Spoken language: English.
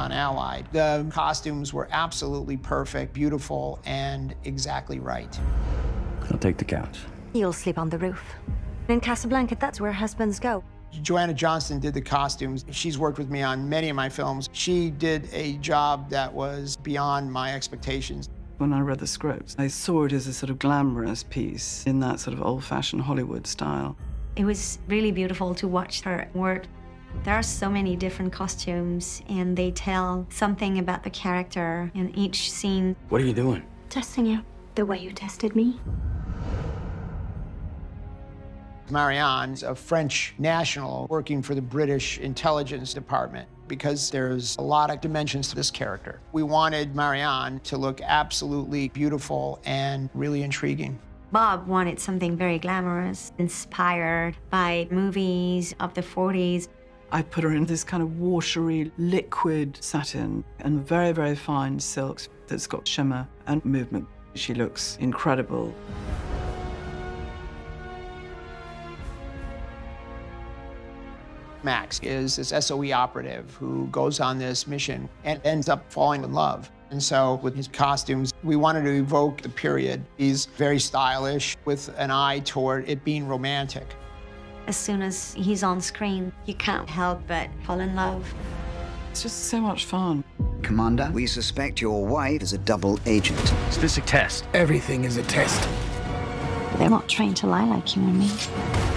on Allied. The costumes were absolutely perfect, beautiful, and exactly right. I'll take the couch. You'll sleep on the roof. In Casablanca, that's where husbands go. Joanna Johnston did the costumes. She's worked with me on many of my films. She did a job that was beyond my expectations. When I read the script, I saw it as a sort of glamorous piece in that sort of old-fashioned Hollywood style. It was really beautiful to watch her work. There are so many different costumes, and they tell something about the character in each scene. What are you doing? Testing you, the way you tested me. Marianne's a French national working for the British Intelligence Department because there's a lot of dimensions to this character. We wanted Marianne to look absolutely beautiful and really intriguing. Bob wanted something very glamorous, inspired by movies of the 40s. I put her in this kind of watery, liquid satin and very, very fine silks that's got shimmer and movement. She looks incredible. Max is this SOE operative who goes on this mission and ends up falling in love. And so with his costumes, we wanted to evoke the period. He's very stylish with an eye toward it being romantic. As soon as he's on screen, you can't help but fall in love. It's just so much fun. Commander, we suspect your wife is a double agent. Is this a test? Everything is a test. They're not trained to lie like you and me.